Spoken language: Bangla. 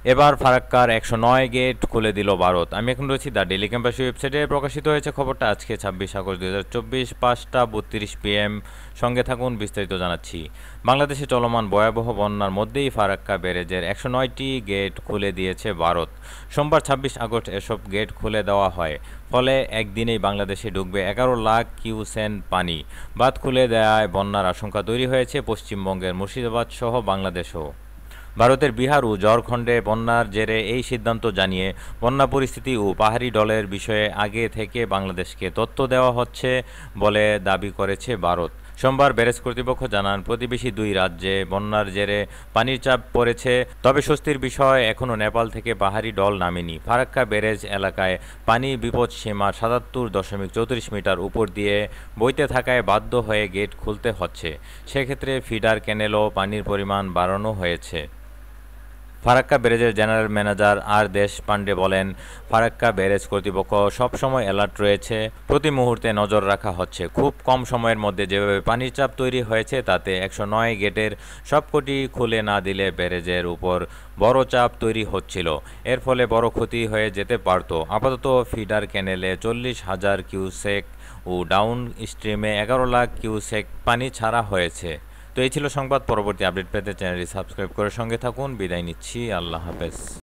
এবার ফারাক্কার ১০৯ গেট খুলে দিল ভারত। আমি এখন রয়েছি দ্য ডেইলি ক্যাম্পাস ওয়েবসাইটে প্রকাশিত হয়েছে খবরটা আজকে ২৬ আগস্ট ২০২৪ ৫টা ৩২ PM। সঙ্গে থাকুন, বিস্তারিত জানাচ্ছি। বাংলাদেশে চলমান ভয়াবহ বন্যার মধ্যেই ফারাক্কা ব্যারেজের ১০৯টি গেট খুলে দিয়েছে ভারত। সোমবার ২৬ আগস্ট এসব গেট খুলে দেওয়া হয়। ফলে একদিনেই বাংলাদেশে ঢুকবে ১১ লাখ কিউসেক পানি। বাঁধ খুলে দেওয়ায় বন্যার আশঙ্কা তৈরি হয়েছে পশ্চিমবঙ্গের মুর্শিদাবাদ সহ বাংলাদেশেও। ভারতের বিহার ও ঝাড়খণ্ডে বন্যার জেরে এই সিদ্ধান্ত জানিয়ে বন্যা পরিস্থিতি ও পাহাড়ি ঢলের বিষয়ে আগে থেকে বাংলাদেশকে তথ্য দেওয়া হচ্ছে বলে দাবি করেছে ভারত। সোমবার ব্যারেজ কর্তৃপক্ষ জানান, প্রতিবেশী দুই রাজ্যে বন্যার জেরে পানির চাপ পড়েছে, তবে স্বস্তির বিষয় এখনও নেপাল থেকে পাহাড়ি ঢল নামেনি। ফারাক্কা ব্যারেজ এলাকায় পানি বিপদসীমা ৭৭.৩৪ মিটার উপর দিয়ে বইতে থাকায় বাধ্য হয়ে গেট খুলতে হচ্ছে। সেক্ষেত্রে ফিডার ক্যানেলও পানির পরিমাণ বাড়ানো হয়েছে। ফারাক্কা ব্যারেজের জেনারেল ম্যানেজার আর দেশপান্ডে বলেন, ফারাক্কা ব্যারেজ কর্তৃপক্ষ সবসময় অ্যালার্ট রয়েছে, প্রতি মুহূর্তে নজর রাখা হচ্ছে। খুব কম সময়ের মধ্যে যেভাবে পানির চাপ তৈরি হয়েছে তাতে ১০৯ গেটের সবকটি খুলে না দিলে ব্যারেজের উপর বড় চাপ তৈরি হচ্ছিল। এর ফলে বড় ক্ষতি হয়ে যেতে পারত। আপাতত ফিডার ক্যানেলে ৪০,০০০ কিউসেক ও ডাউন স্ট্রিমে ১১ লাখ কিউসেক পানি ছাড়া হয়েছে। তো এই ছিল সংবাদ। পরবর্তী আপডেট পেতে চ্যানেলটি সাবস্ক্রাইব করে সঙ্গে থাকুন। বিদায় নিচ্ছি, আল্লাহ হাফেজ।